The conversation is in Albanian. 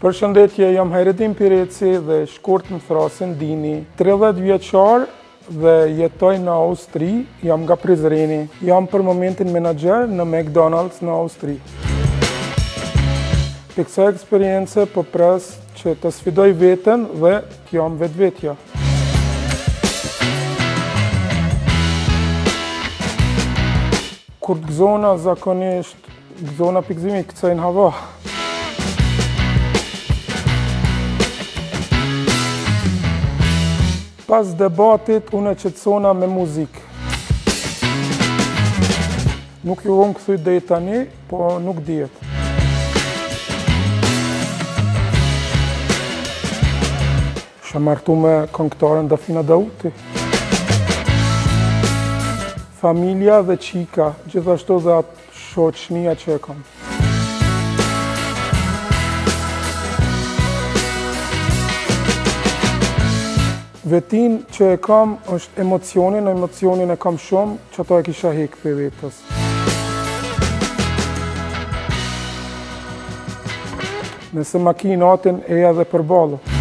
Përshëndetje, jam Hajretin Pireci dhe shkurt më thrasin dini. 30 vjeçar dhe jetoj në Austri, jam nga Prizreni. Jam për momentin menaxher në McDonald's në Austri. Për kësaj eksperience po pres që të sfidoj veten dhe të jam vetvetja. Kur të gëzona zakonisht, gëzona pikëzimi këcajnë hava. Pas debatit, unë e qetësona me muzikë. Nuk ju vëmë këthuj deri tani, po nuk dihet. Isha martu me këngëtaren Dafina Dauti. Familja dhe qika, gjithashtu dhe atë shoqënia që e kam. Vetin që e kam është emocionin e kam shumë, që ato e kisha hekë për vetës. Nëse ma ki natin, eja dhe përballo.